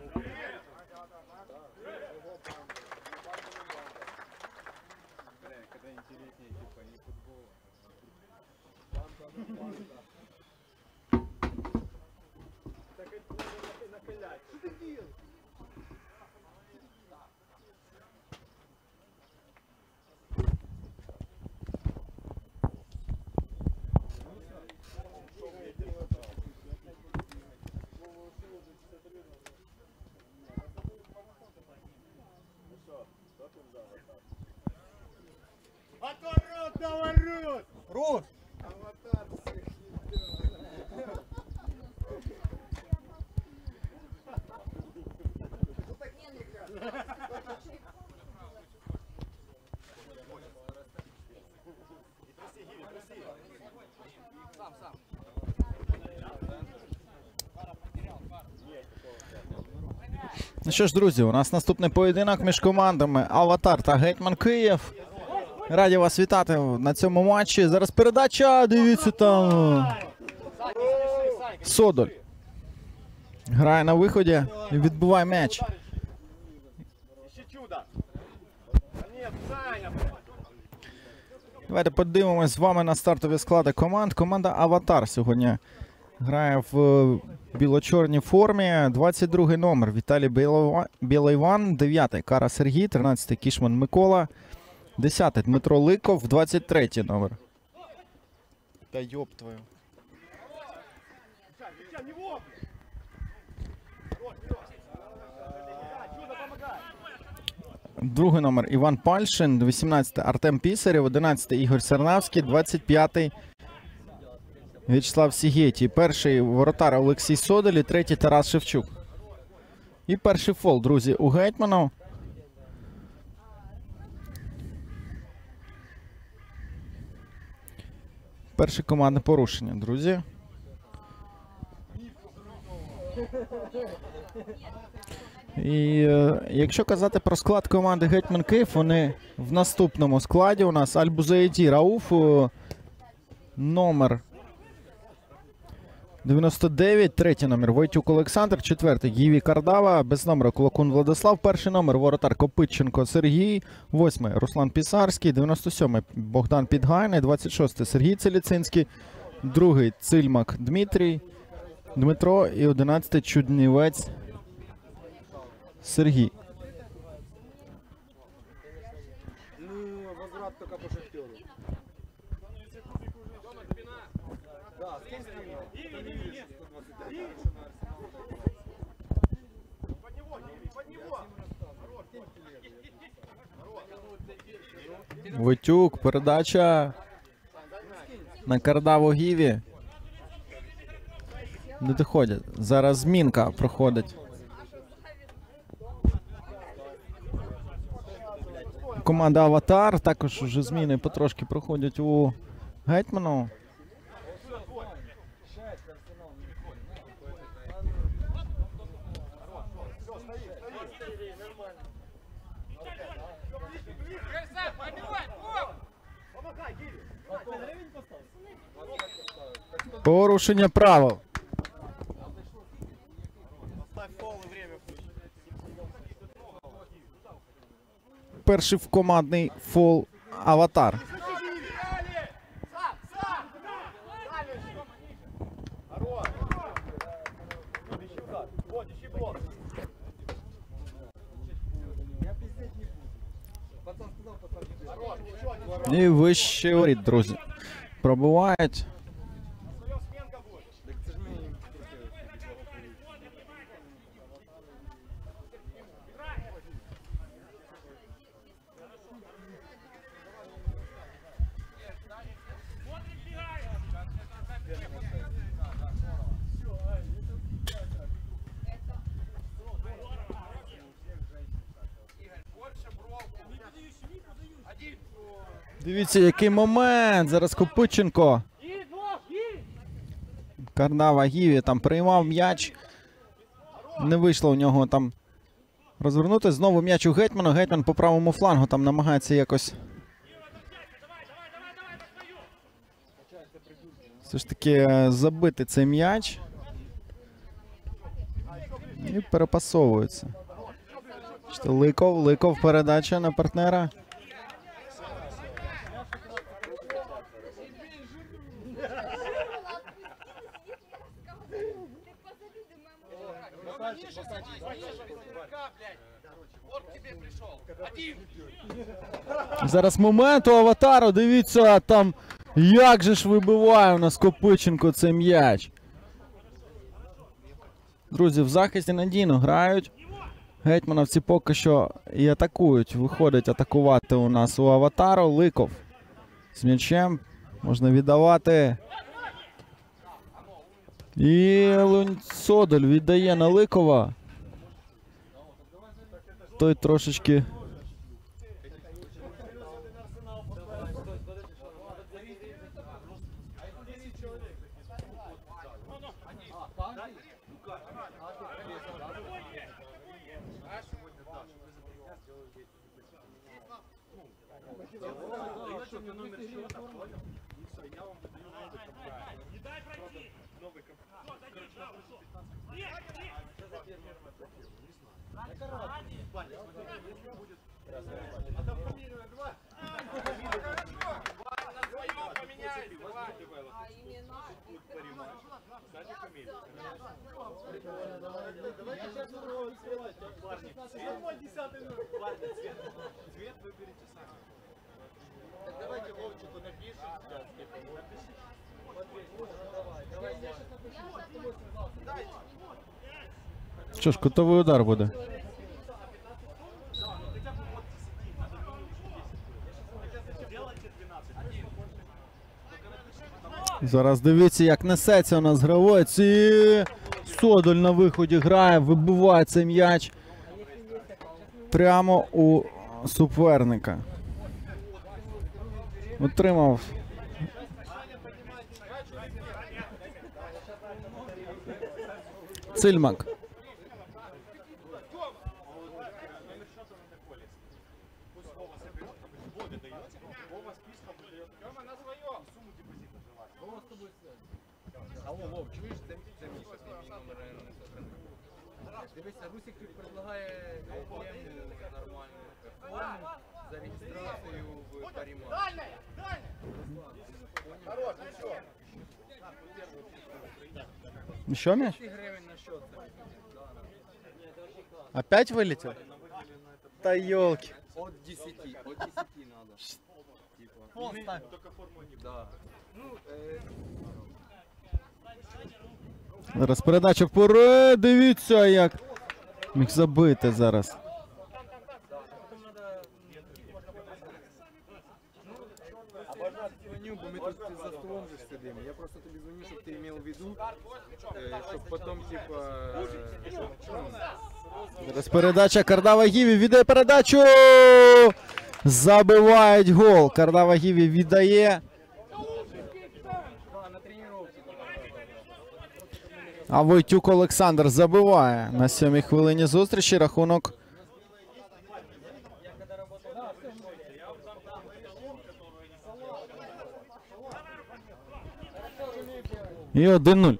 Рус! Ну що ж, друзі, у нас наступний поєдинок між командами Аватар та Гетьман Київ. Раді вас вітати на цьому матчі. Зараз передача, дивіться там. Содоль грає на виході і відбиває м'яч. Давайте подивимось з вами на стартові склади команд. Команда Аватар сьогодні грає в біло-чорній формі. 22-й номер Віталій Білоїван, 9-й Кара Сергій, 13-й Кішман Микола, 10-й Дмитро Ликов, 23-й номер. Та йоп твою. Другий номер Іван Пальшин, 18-й Артем Пісарєв, 11-й Ігор Сернавський, 25-й В'ячеслав Сігєтій. Перший воротар Олексій Содоль і третій Тарас Шевчук. І перший фол, друзі, у Гетьману. Перше командне порушення, друзі. І якщо казати про склад команди Гетьман Київ, вони в наступному складі у нас Альбузаїді Рауф, номер 99, третій номер Войтюк Олександр, четвертий Гіві Кардава, без номера Кулакун Владислав, перший номер воротар Копитченко Сергій, 8-й Руслан Пісарський, 97-й Богдан Підгайний, 26-й Сергій Целіцинський, 2-й Цильмак Дмитро і 11-й Чуднівець Сергій. Возврат только по Шахтеру. Войтюк, передача на Кардаву Гіві. Не доходять. Зараз змінка проходить. Команда Аватар. Також вже зміни потрошки проходять у Гетьману. Порушення правил. Перший в командний фол Аватар. І вище воріт, друзі. Пробувають. Дивіться, який момент. Зараз Копитченко. Кардава Гіві там приймав м'яч. Не вийшло у нього там розвернути. Знову м'яч у Гетьману. Гетьман по правому флангу там намагається якось все ж таки забити цей м'яч. І перепасовуються. Ликов передача на партнера. Зараз момент у Аватару, дивіться, там як же ж вибиває у нас Копиченко цей м'яч. Друзі, в захисті надійно грають. Гетьмановці поки що і атакують. Виходить атакувати у нас у Аватару. Ликов з м'ячем. Можна віддавати. І Содоль віддає на Ликова. Той трошечки... Давайте Вовчику напишем. Що ж, кутовий удар буде. Зараз дивіться, як несеться у нас гравець. І Содоль на виході грає, вибиває цей м'яч прямо у суперника. Отримав. Цильмак. Вов, чуєш, це Міша, ти мій номер не сохранив. Дивися, Русик предлагає тему нормальну форму за реєстрацію в Парімах. Хорош, ну Що м'яч? 200 гривень на счет. Опять вылетел? Та елки. От 10 надо. Типа. Только форму не. Да. Ну, Зараз передача вперед. Дивіться, як міг забити зараз. Бо ми тут за столом же сидимо. Я просто тобі дзвоню, щоб ти мав в виду, щоб потім, типа... Зараз передача Кардава Гіві віддає передачу. Забивають гол. Кардава Гіві віддає. А Войтюк Олександр забиває на 7-й хвилині зустрічі. Рахунок. І 1-0.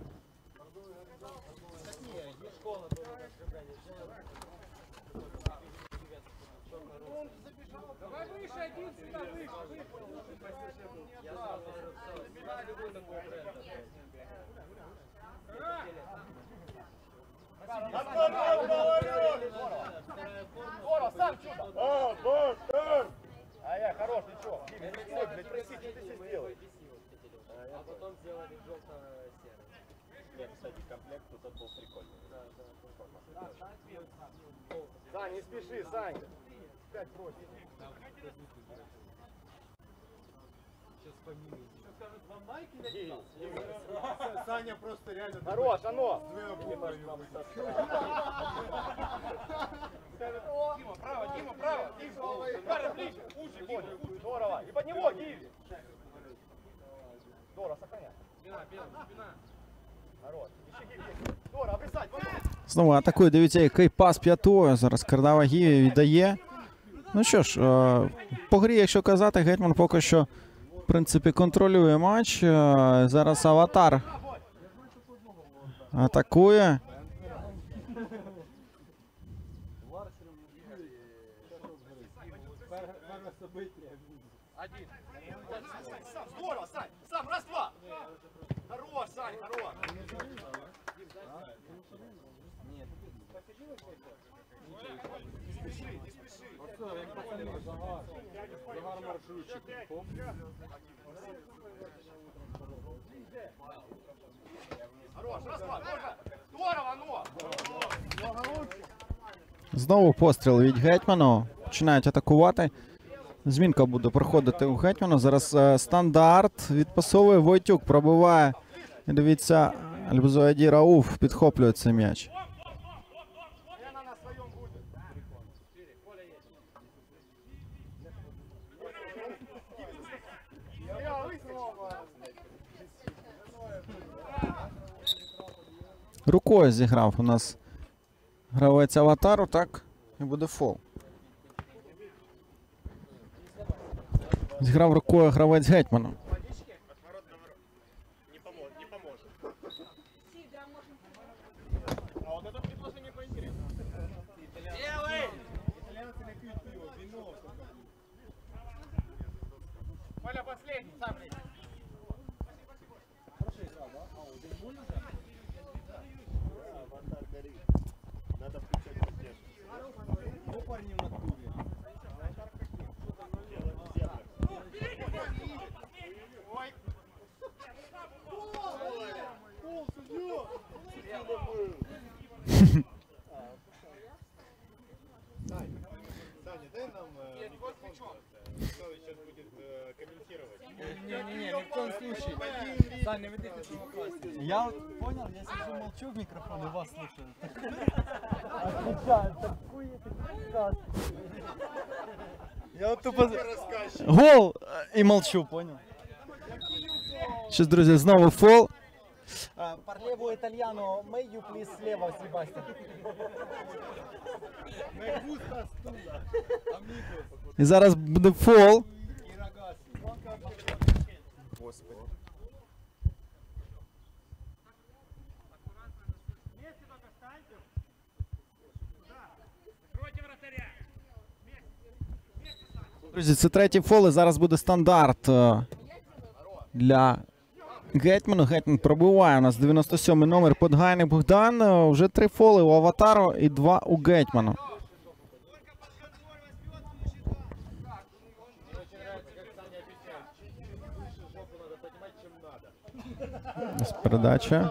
Хорош, ничего. Блядь, простите, ты все сделай. А потом сделали желто-серый. Нет, кстати, комплект тут был прикольный. Сань, не спеши, Сань. 5 просит. Сейчас помимо. Что скажут, вам майки надевал? Саня просто реально... Хорош, оно! Дима, право, Дима, право! Дима, ближе, уши, Дима. Здорово! И под него, Гиви! Здорово, сохраняй. Спина, спина. Хорош. Ищи Гиви. Здорово, обрисать, Знову атакує. Дивіться, який пас п'ятою. Зараз Кардава Гіві віддає. Ну що ж, по грі, якщо казати, Гетьман поки що, в принципі, контролює матч. Зараз Аватар атакує. Один. Сам, здорово, Сань! Сам, раз, два! Хорош, Сань, хорош! Не спеши, не спеши! Загар маршрутчик. Хорош, раз, два, можно! Здорово, ну! Знову постріл від Гетьману. Починають атакувати. Змінка буде проходити у Гетьману. Зараз стандарт. Відпасовує Войтюк. Пробиває. І дивіться, Альбузоаді Рауф підхоплює цей м'яч. Она на своем будет. Рукою зіграв у нас гравець Аватару, так? І буде фол. Зіграв рукою гравець Гетьману. Не поможет. А вот это мне просто не поинтересно. Делай! Итальянцы напьют пиво, вино. Коля, последний, сам лезь. Надо включать поддержку. Ну, парни в натуре. Ой! Пол, судью! Саня, дай нам микрофон. Кто сейчас будет комментировать? Не-не-не, ни в коем случае. Сань, не ведите провокации. Я вот понял, я сижу молчу в микрофон и вас слушаю. Я вот тупо Рассказчик. гол и молчу, понял? Щось, друзі, знову фол. Парлево итальяно, may you please слева, Себастьян. І зараз буде фол. Друзі, це третій фол, і зараз буде стандарт для Гетьману. Гетьман пробиває у нас 97-й номер Подгайний Богдан. Вже 3 фоли у Аватару і 2 у Гетьману. Ось передача.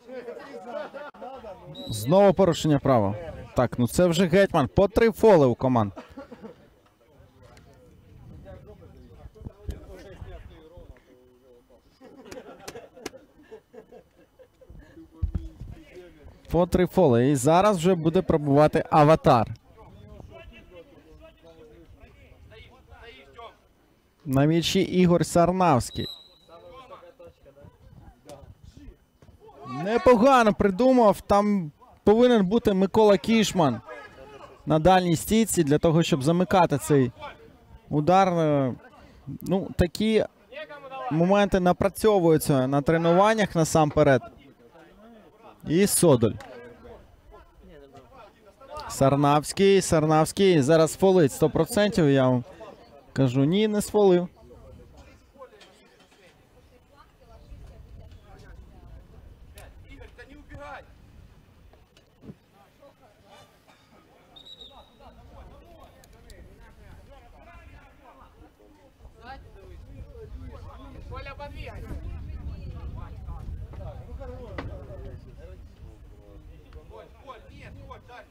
Знову порушення права. Так, ну це вже Гетьман. По 3 фоли у команд. По 3 фоли. І зараз вже буде пробувати Аватар. На м'ячі Ігор Сарнавський. Непогано придумав. Там повинен бути Микола Кішман на дальній стійці для того, щоб замикати цей удар. Ну, такі моменти напрацьовуються на тренуваннях насамперед. І Содоль. Сарнавський зараз фолить 100%, я вам кажу, ні, не сфолив. Игорь, да не убегай! Коля, подвигай! Коль, нет, Коль, дай!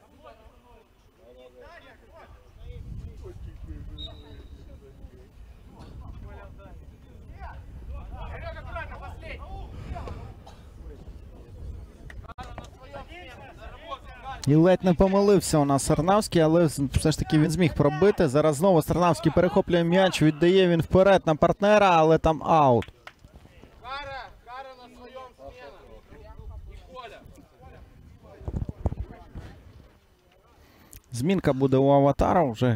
Серега, аккуратно, последний! І ледь не помилився у нас Сарнавський, але все ж таки він зміг пробити. Зараз знову Сарнавський перехоплює м'яч, віддає він вперед на партнера, але там аут. Кара на своем смена. И Коля. Змінка буде у Аватара вже.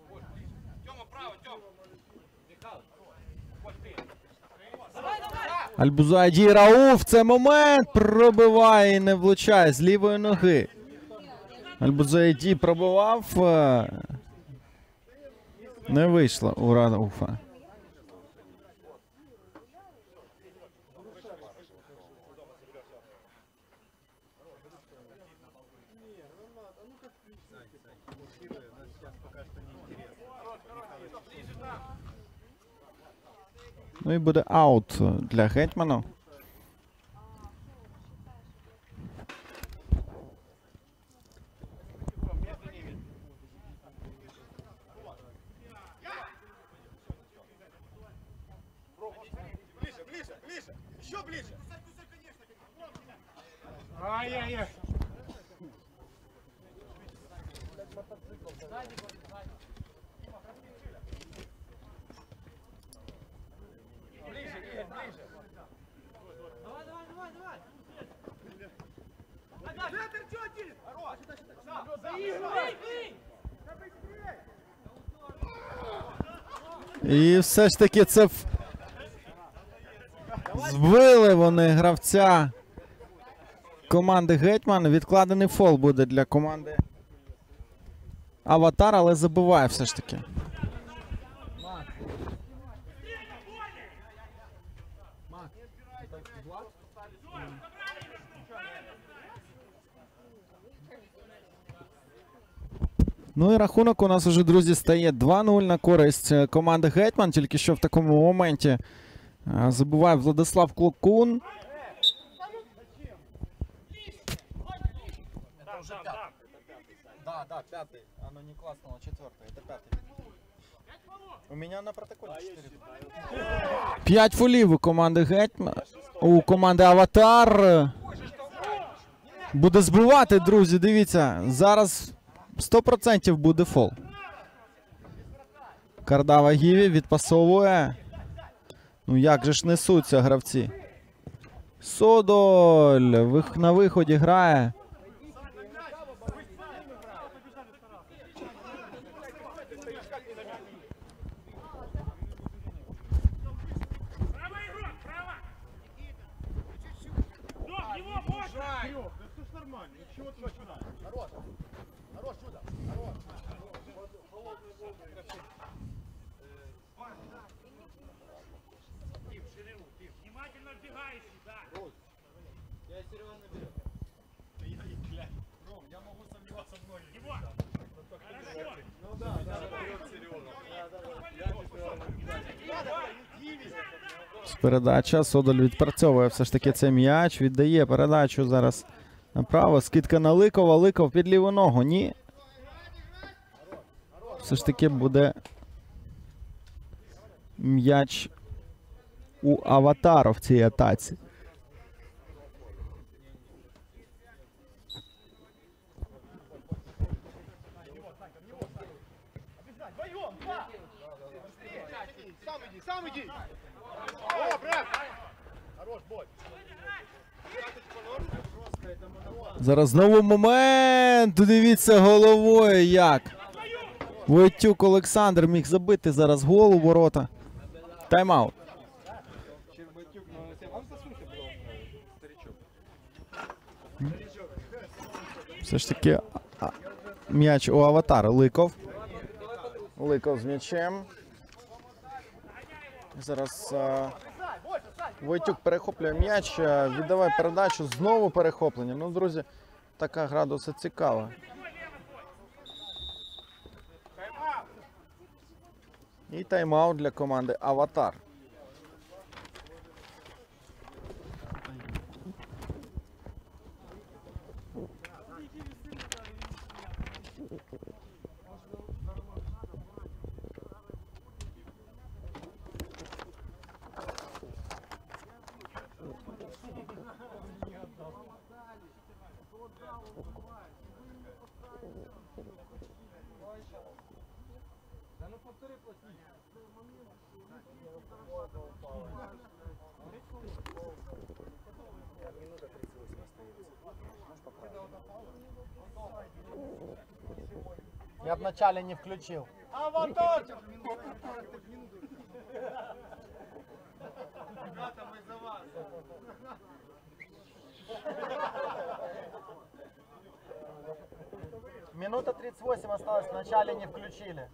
Тёма, право, Тём. Михаил. Вот ты. Давай, давай. Альбузайді Рауф. Це момент. Пробиває і не влучає з лівої ноги. Альбузайді пробивав. Не вийшло у Рауфа. Ну і буде аут для Гетьмана. Ближе, ближе, ближе. Еще ближе. Ай-яй-яй. І все ж таки це збили вони гравця команди Гетьман. Відкладений фол буде для команди Аватар, але забиває все ж таки. Ну і рахунок у нас уже, друзі, стає 2-0 на користь команди Гетьман. Тільки що в такому моменті забиває Владислав Клокун. Да, пятый. Оно не классного, четвертый. Это пятый. У меня на протоколе 4. 5 фолів у команди Гетьман. У команди Аватар. Буде збивати, друзі, дивіться. Зараз 100% буде фол. Кардава Гіві відпасовує. Ну як же ж несуться гравці. Содоль на виході грає. Передача. Содоль відпрацьовує все ж таки цей м'яч. Віддає передачу зараз направо. Скидка на Ликова. Ликов під ліву ногу. Ні. Все ж таки буде м'яч у Аватару в цій атаці. Сам иди. О, брат. Хорош, бой. Зараз знову момент. Дивіться головою як. Войтюк Олександр міг забити зараз гол у ворота. Тайм-аут. Щербатюк наносив. А он послухай, старичок. Все ж таки м'яч у Аватара. Ликов. Ликов з м'ячем. Зараз Войтюк перехоплює м'яч, віддаває передачу, знову перехоплення. Ну, друзі, така гра досить цікава. І тайм-аут для команди Аватар. Я вначале не включил. Аватар! Ребята, мы за вас. Минута 38 осталось, в начале не включили.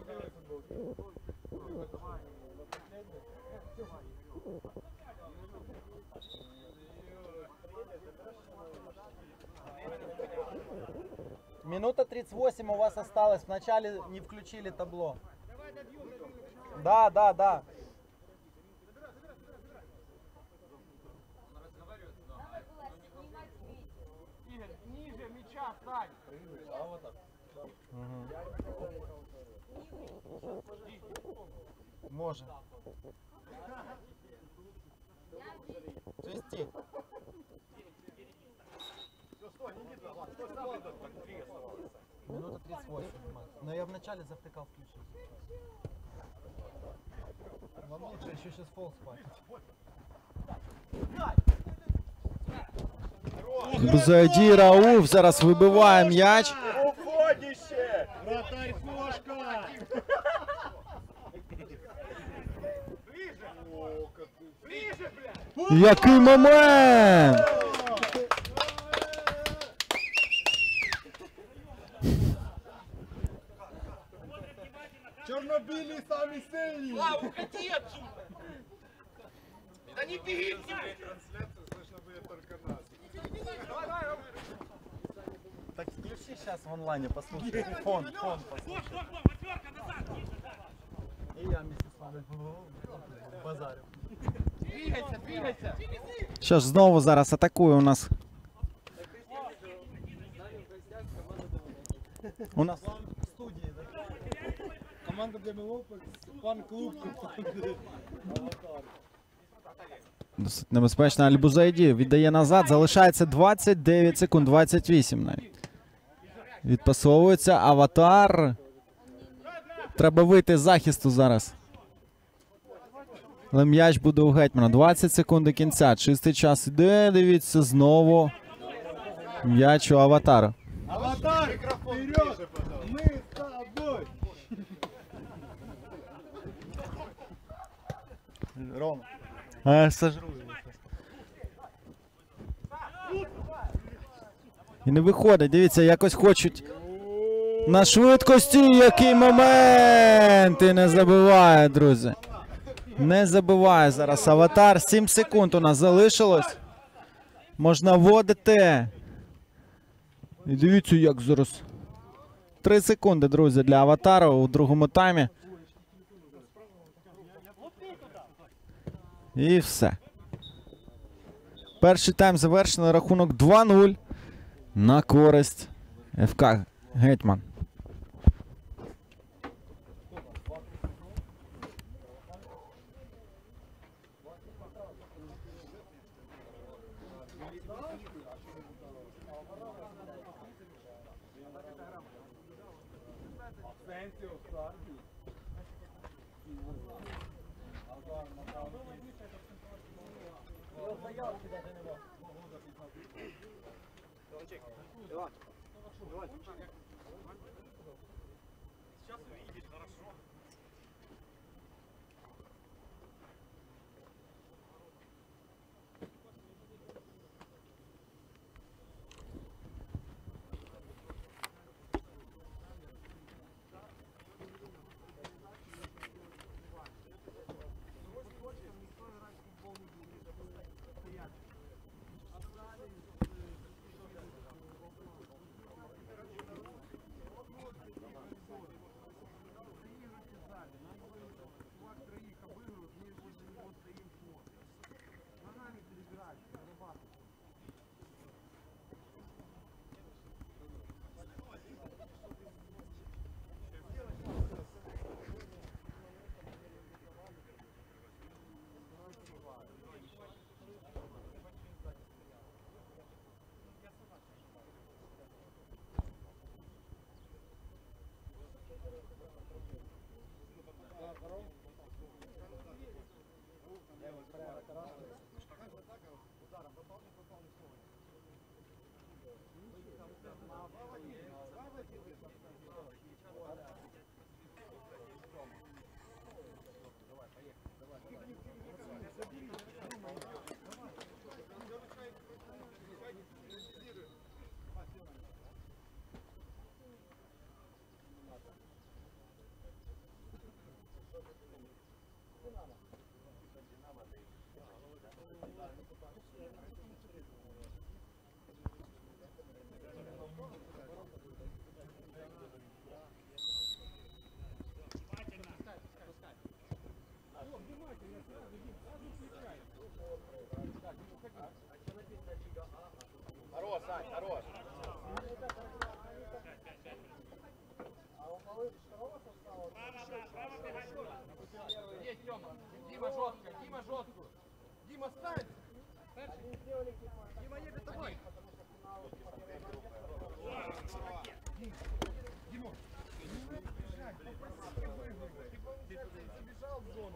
Минута 38 у вас осталось, в начале не включили табло. Да, да, да. Игорь, ниже мяча стань. Может. Свисти. Минута 38. Но я вначале завтыкал включить. Вам лучше еще сейчас фол спать. Бузайді Рауф зараз вибиває м'яч. Уходище! Вратарь кошка! Ближе, блядь! Який момент! Чернобилий самый сильный! Уходи отсюда! Да не беги! Трансляцию слышно будет только нас. Так включи сейчас в онлайне, послушай. Фон послушай. И я вместе с вами базарю. Двигайся, двигайся! Що ж, знову зараз атакує у нас. У нас В студии, да? Команда Демилопекс, фан-клуб. досить небезпечно. Аль-Бузайді віддає назад. Залишається 29 секунд, 28 навіть. Відпасовується Аватар. Треба вийти з захисту зараз. Але м'яч буде у Гетьмана. 20 секунд до кінця. Чистий час іде. Дивіться, знову м'яч у Аватара. Аватар, вперед! Мы с тобой! Рома. Сожру його. І не виходить. Дивіться, якось хочуть. На швидкості, який момент! І не забиває, друзі. Не забиває зараз Аватар. 7 секунд у нас залишилось. Можна вводити. І дивіться, як зараз. 3 секунди, друзі, для Аватара у другому таймі. І все. Перший тайм завершено. Рахунок 2-0 на користь ФК Гетьман. Дима, жестко, Дима, жестко. Дима, стань. Дима, едет тобой. Забежал в зону.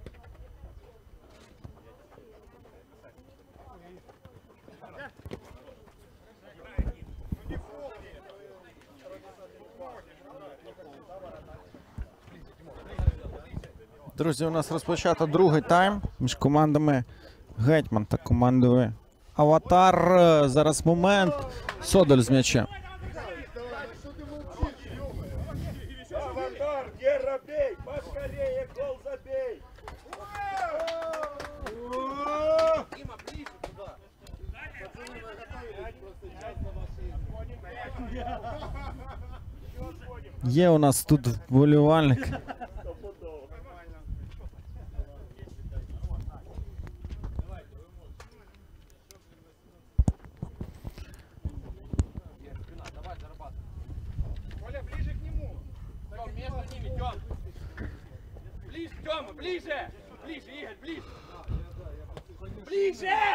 Друзі, у нас розпочато другий тайм між командами Гетьман та командою Аватар. Зараз момент. Содоль з м'ячем. Аватар, Гера, бей! Поскорее гол забей! Дима, ближе туда. Є у нас тут вболівальник. Давай, зарабатывай. Коля, ближе к нему. Тём, между ними, Тём. Ближе, Тёма, ближе. Ближе, Игорь, ближе. Ближе!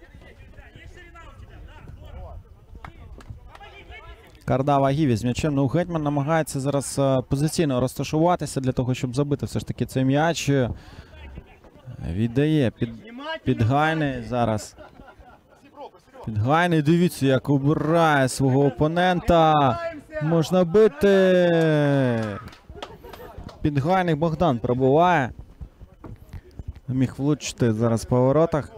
Кардава Гіві з м'ячем. Ну, Гетьман намагається зараз позиційно розташуватися для того, щоб забити все ж таки цей м'яч. Віддає Підгайний зараз. Підгайний, дивіться, як обирає свого опонента. Можна бити. Підгайний Богдан пробиває. Міг влучити зараз по воротах.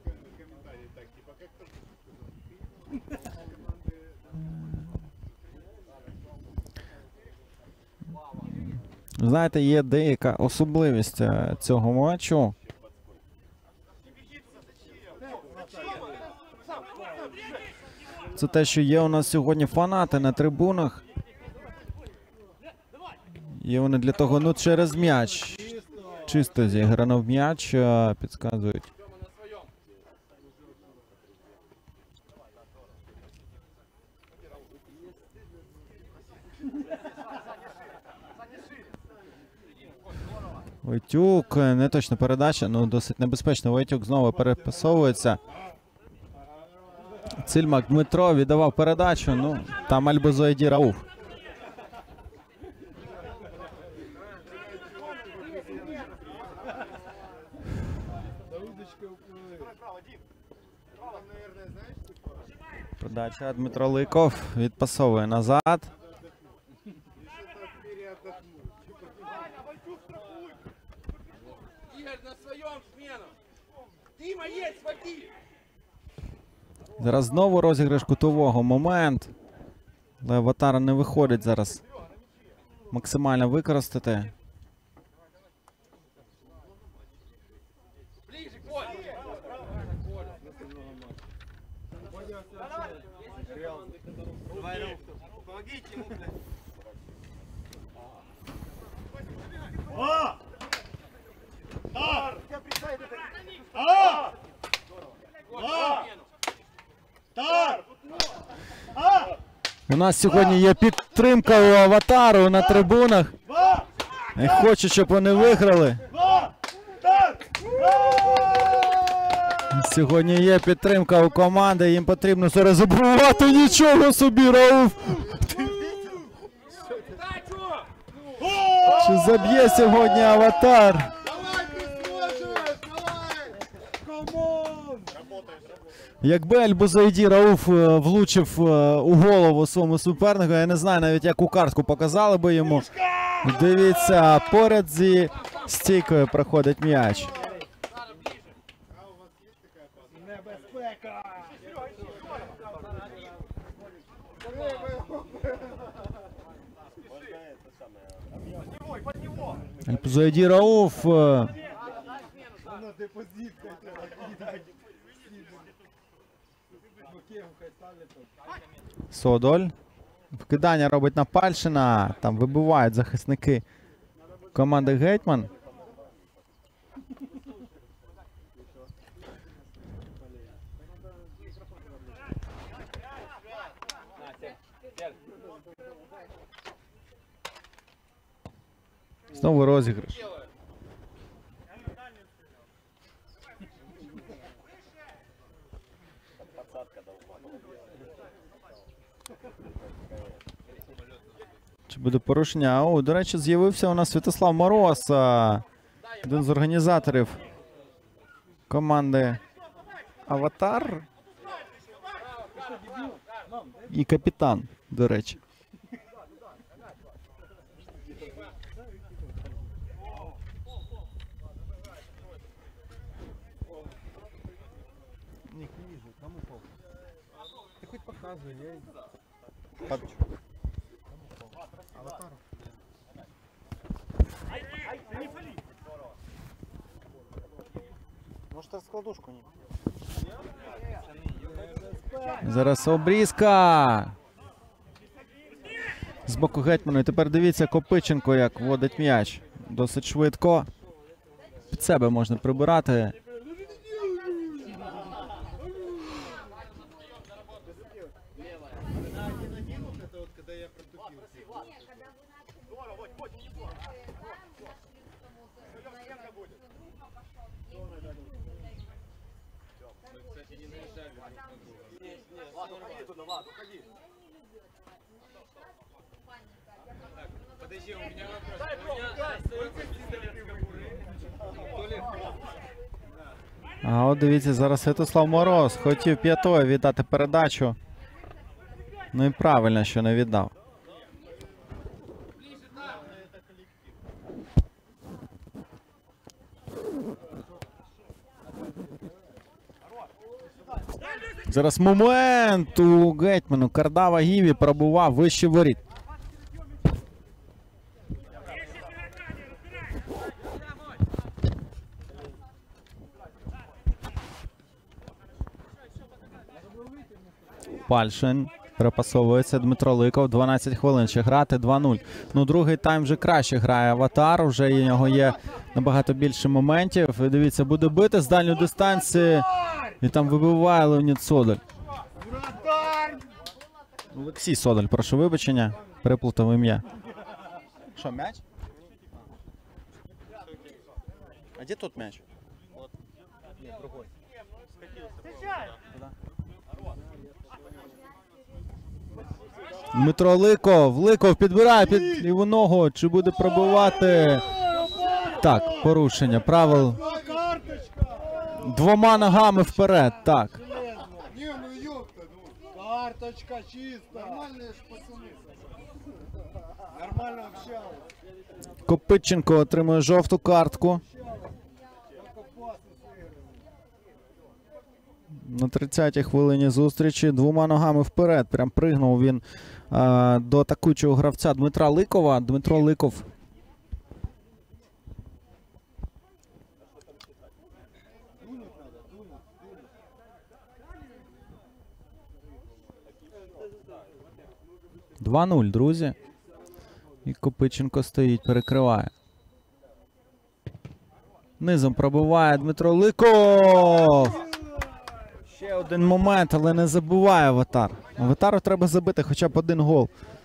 Знаєте, є деяка особливість цього матчу. Це те, що є у нас сьогодні фанати на трибунах. І вони для того, ну, через м'яч. Чисто зіграно в м'яч, підказують. Тёма на своем. Войтюк, неточна передача, ну досить небезпечно. Войтюк знову перепасовується. Цильмак Дмитро віддавав передачу, ну там Альбозоїді Рауф. Передача Дмитро Ликов відпасовує назад. Игорь на своем смену. Дима, есть, води. Зараз знову розіграш кутового. Момент. Але Аватара не виходить зараз максимально використати. Ближе, Коля. Помогите ему, У нас сьогодні є підтримка у Аватару на трибунах. І хочу, щоб вони виграли. Сьогодні є підтримка у команди, їм потрібно зараз забувати. Нічого собі, Рауф! Чи заб'є сьогодні Аватар? Якби Альбозоїді Рауф влучив у голову своєму супернику, я не знаю навіть яку картку показали би йому. Дивіться, поряд зі стійкою проходить м'яч. Альбозоїді Рауф. Содоль. Вкидання робить на Пальшина. Там вибивають захисники команди Гетьман. Знову розіграш. Чи буде порушення? О, до речі, з'явився у нас Святослав Мороз, один з організаторів команди Аватар. І капітан, до речі. Ти хоч показуй, я... Может, раскладушку не? Зараз обрізка. З боку гетьмана. І тепер дивіться Копиченко, як вводить м'яч. Досить швидко. Під себе можна прибирати. Подожди, у меня вопрос. У меня остается пистолет в кобуре. То ли... А от дивіться, зараз Святослав Мороз хотів п'ятою віддати передачу. Ну і правильно, що не віддав. Зараз момент у гетьману. Кардава Гіві пробував вище воріт. Пальшин перепасовується. Дмитро Ликов. 12 хвилин ще грати. 2-0. Ну, другий тайм вже краще грає Аватар. Вже у нього є набагато більше моментів. І дивіться, буде бити з дальньої дистанції. І там вибиває Леонід Содоль. Олексій Содоль, прошу вибачення. Переплутав ім'я. Що, м'яч? А де тут м'яч? Нет, другой. Дмитро Ликов. Ликов підбирає під ліву ногу. Чи буде пробивати? Так, порушення правил. Двома ногами вперед. Так. Не, ну ёпта, ну. Карточка чисто. Нормальные ж пацаны. Нормально общались. Копиченко отримує жовту картку. На 30-й хвилині зустрічі двома ногами вперед. Прям пригнув він до атакуючого гравця Дмитра Ликова. Дмитро Ликов. «2-0», друзі. І Копиченко стоїть, перекриває. Низом пробиває Дмитро Ликов. Ще один момент, але не забуває Аватар. Аватару треба забити хоча б один гол.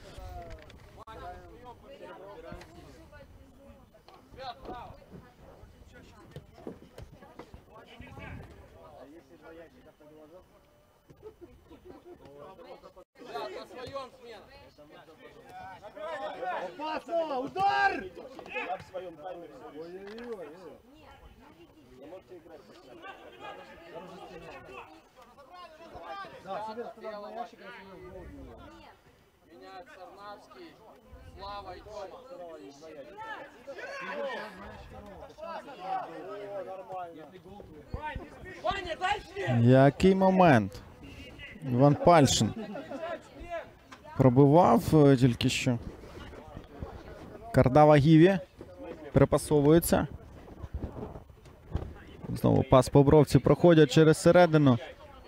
Опасно! Удар! Я в своем таймере. Ой-ой-ой. Вы можете играть. Да, себе туда на ящик, а себе в гол. Меняют Сарнавский, Слава и Тома. Який момент? Іван Пальшин пробивав тільки що. Кардава Гіві перепасовується. Знову пас по бровці проходять через середину.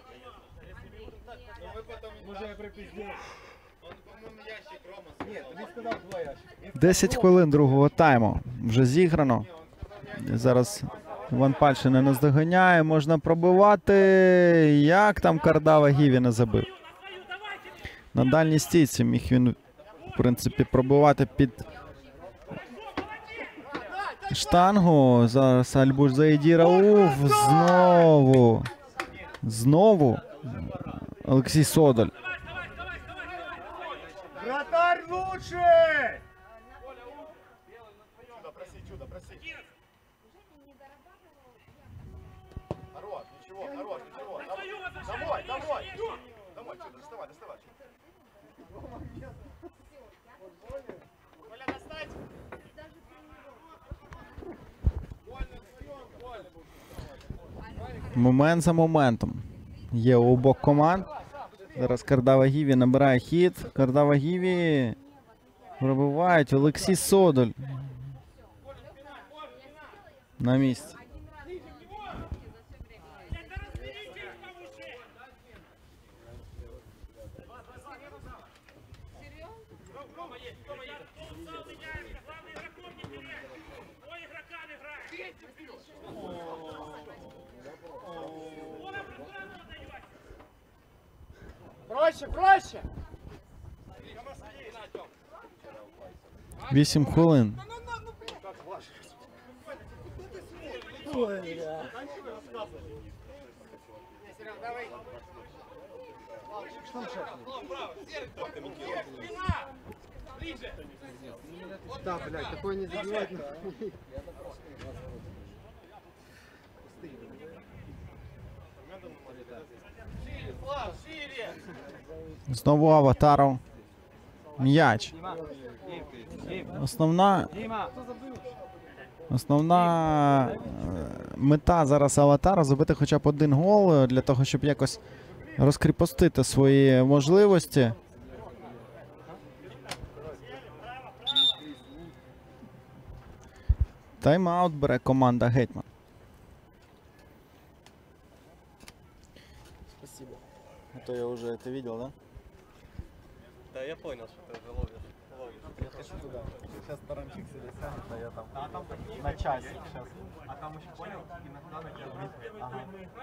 Може я припиздел. Он, по-моему, ящик Рома. Нет, ты не сказал 2 ящика. 10 хвилин другого тайму. Вже зіграно. Зараз Іван Пальшин не наздоганяє. Можна пробивати. Як там Кардава Гіві не забив? На дальній стійці міг він, в принципі, пробивати під штангу. Зараз Альбуш Заїді Рауф. Знову Олексій Содоль. Вратарь лучший! Чудо, проси, чудо, проси. Хорош, ничего, хорош, ничего. Домой, домой. Домой, чудо, доставай, доставай. Коля, достать! Момент за моментом. Є у обох команд. Зараз Кардава Гіві набирає хід. Кардава Гіві пробивають. Олексій Содоль. На місці. Проще, проще! 8 хвилин. Да, блядь, такое не забивать. Знову Аватаров. М'яч. Основна мета зараз Аватара забити хоча б один гол для того, щоб якось розкріпостити свої можливості. Тайм-аут бере команда Гетьман. Спасибо. А то я уже это видел, да? Да, я понял, что ты уже ловишь. Я хочу туда. Сейчас таранчик себе сядет, а я там на часик сейчас. А там еще понял, иногда на Ага.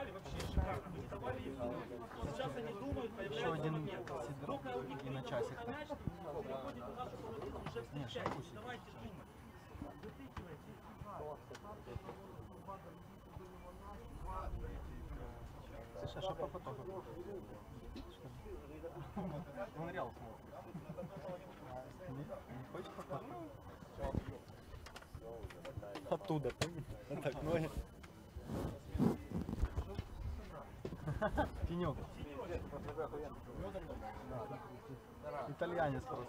Еще один сидоров и на часик. Не, шапку сидит. Слушай, а что по потоку? Он реал смотрит. Не хочешь пока? Оттуда, помнишь? Так, ноги. Пенек. Итальянец просто.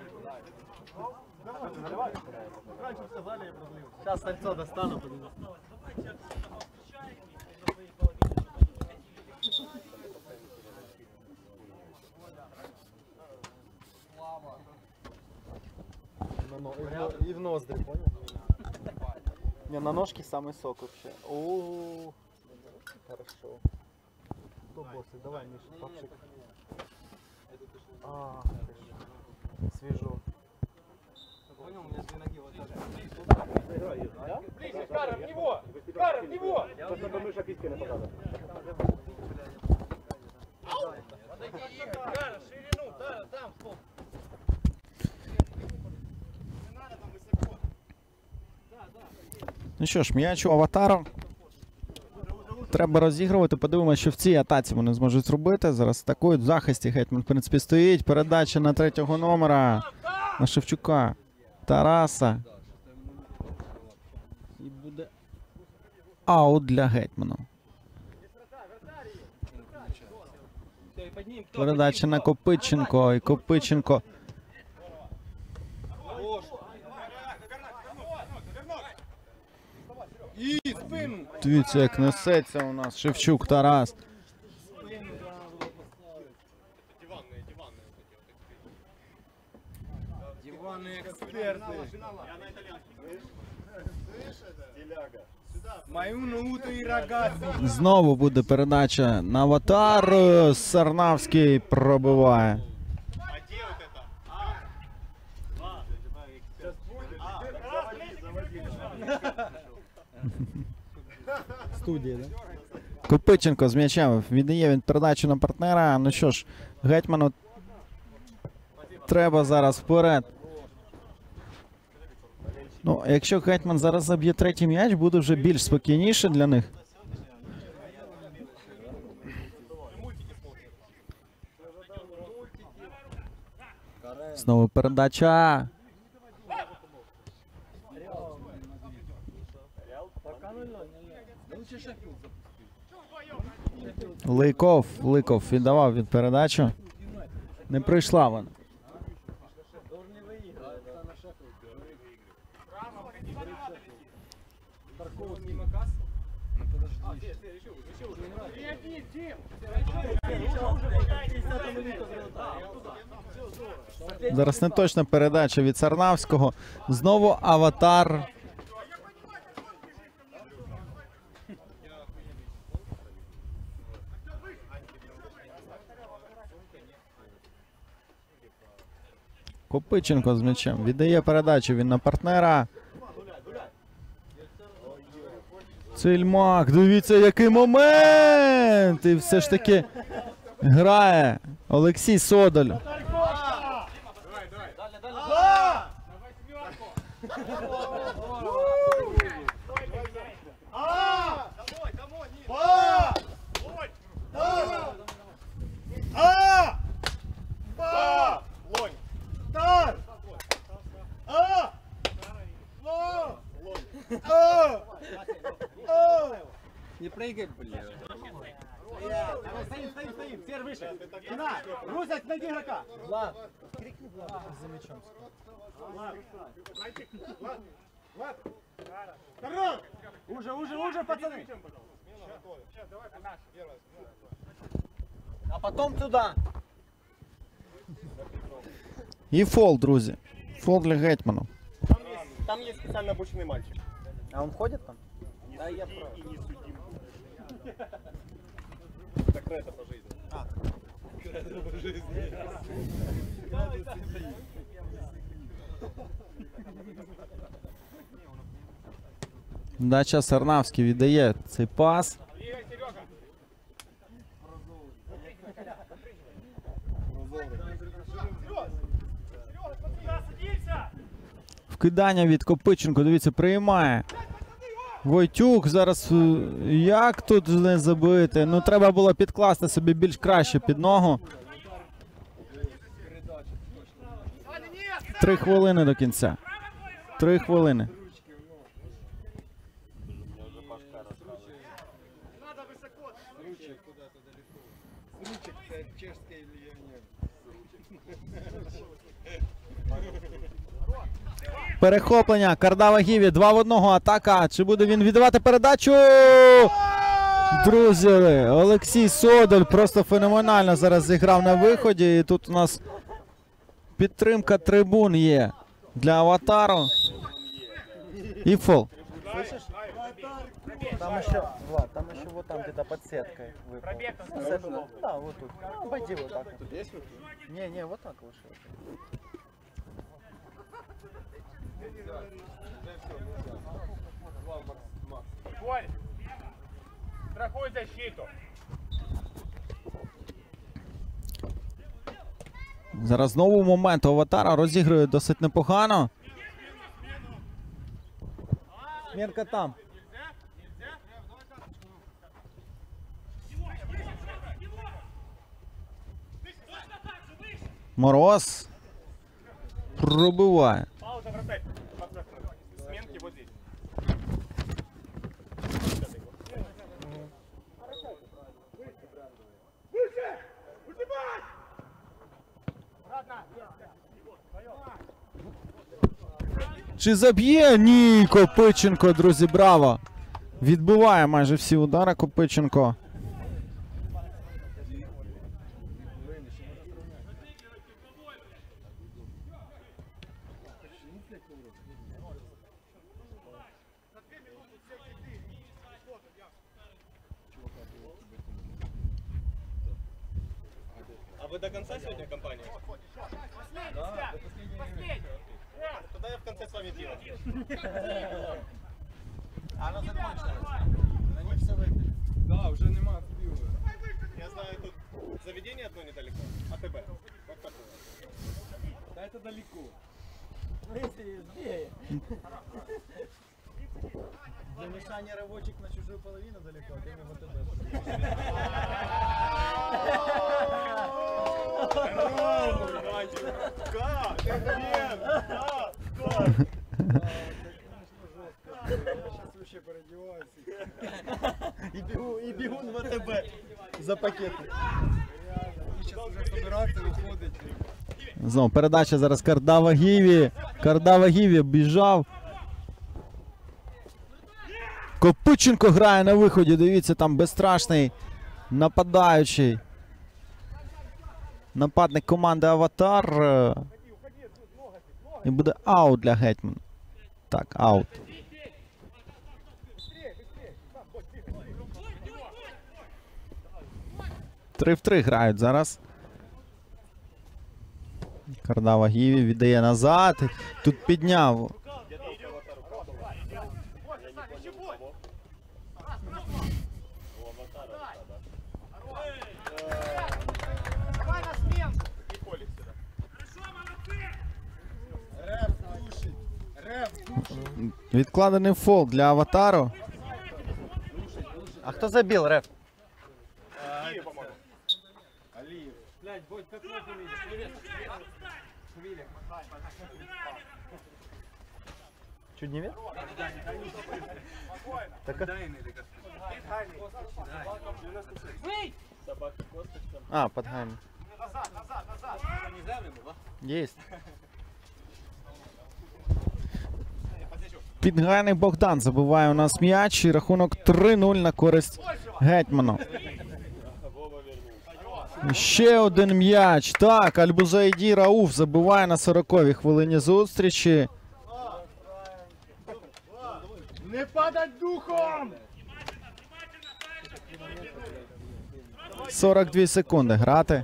Раньше сказали, я продлил. Сейчас сальцо достану, подожди. И в ноздри, понял? Не, на ножке самый сок вообще. О, хорошо. Кто боссы? Давай, Миша, попшик. А, свежо. Понял, у меня две ноги вот так. Ближе, Кара, в него! Кара, в него! Кара, ширину, да, там, стоп. Ну що ж, м'яч у Аватара. Треба розігрувати. Подивимося, що в цій атаці вони зможуть зробити. Зараз атакують в захисті. Гетьман, в принципі, стоїть. Передача на третього номера. На Шевчука. Тараса. І буде аут для Гетьмана. Передача на Копиченко. І Копиченко. Дивіться, як несеться у нас Шевчук, Тарас. Диванные эксперты. Мою нуту и рогатый. Знову буде передача на Аватар. Сарнавський пробиває. А где вот это? Студия, да? Копиченко з м'ячем. Віддає він передачу на партнера. Ну що ж, Гетьману треба зараз вперед. Ну, якщо Гетьман зараз заб'є третій м'яч, буде вже більш спокійніше для них. Знову передача. Ликов віддавав від передачу. Не прийшла вона. Зараз неточна передача від Сарнавського. Знову Аватар. Копиченко з м'ячем. Віддає передачу він на партнера. Цильмак. Дивіться, який момент! І все ж таки грає Олексій Содоль. Не прыгай, блин. Стоим. Сер выше. Спина. Русик, найди игрока. Влад. Крикни Влад. За мячом. Влад. Второй. Уже, пацаны. А потом туда. І фол, друзі. Фол для Гетьмана. Там есть специально обученный мальчик. А он ходит там? Да, я прав. И не судим. Так это по жизни. Это по жизни. Дача Сарнавський віддає цей пас. Вкидання від Копиченко, дивіться, приймає. Войтюк зараз, як тут не забити? Ну, треба було підкласти собі більш краще під ногу. 3 хвилини до кінця. 3 хвилини. Ручек, це чешський легіонер. Перехоплення. Кардава Гіві. 2 в 1. Атака. Чи буде він віддавати передачу? Друзі, Олексій Содоль просто феноменально зараз зіграв на виході. І тут у нас підтримка трибун є для Аватару. І фол. Там еще, Влад, там еще вот там где-то под сеткой выпал. Да, вот тут. Обойди вот так. Вот. Не, вот так лучше. Коль, страхуй защиту. Зараз знову момент у Аватара. Розігрує досить непогано. Сменка там. Мороз пробиває. Пауза, вратарь. Сменки вот здесь. Чи заб'є? Ні, Копиченко, друзі, браво. Відбиває майже всі удари Копиченко. А вы до конца сегодня компания? Да, последний. Тогда я в конце с вами пиво. Оно закончилось. Они все выпили. Да, вже нема пива. Я знаю, тут заведение одно недалеко. АТБ. Вот такое. Да это далеко. Замешание рабочих на чужую половину далеко, а ты на ВТБ. Как? За пакети. І зараз вже збиратися, виходить. Знову передача зараз Кардава Гіві. Кардава Гіві біжав. Копиченко грає на виході. Дивіться, там безстрашний нападаючий. Нападник команди Аватар. І буде аут для Гетьмана. Так, аут. Три в 3 грають зараз. Кардава Гіві віддає назад. Тут підняв. Реф душить. Реф душить. Відкладений фол для Аватару. А хто забив, Реф? Алієв. Чуть не вид? А, Подгайм. Есть. Підгайний Богдан забиває у нас м'яч і рахунок 3-0 на користь Гетьману. Ще один м'яч. Так, Альбузайді Рауф забиває на 40-й хвилині зустрічі. Не падать духом! 42 секунди грати.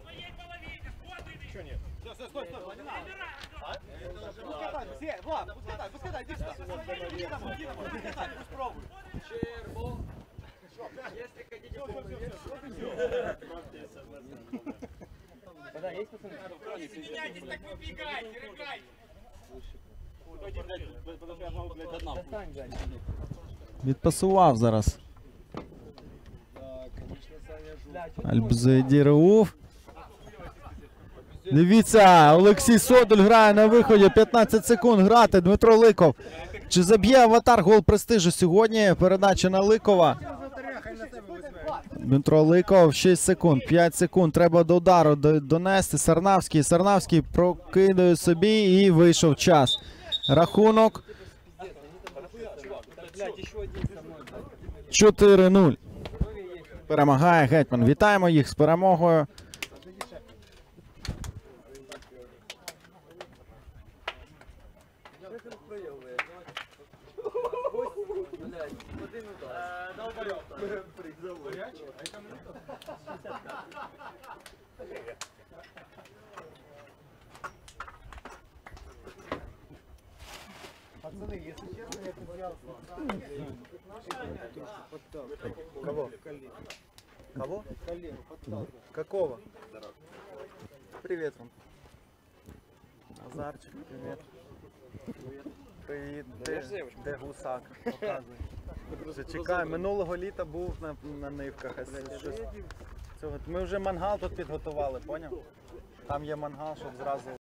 Відпасував зараз. Альбузайді Рауф. Дивіться, Олексій Содоль грає на виході. 15 секунд грати. Дмитро Ликов. Чи заб'є Аватар гол престижу сьогодні? Передача на Ликова. Дмитро Ликов, 6 секунд, 5 секунд. Треба до удару донести. Сарнавський. Сарнавський прокидає собі і вийшов час. Рахунок 4-0. Перемагає Гетьман. Вітаємо їх з перемогою. Пацаны, если честно, я потерял. Кого? Кого? Колену подталкивал. Какого? Привет вам. Назарчик, привет. Привіт. Де гусак? Показуй. Вже чекаю. Минулого літа був на нивках. а щось- Цього. Ми вже мангал тут підготували, поняв? Там є мангал, щоб зразу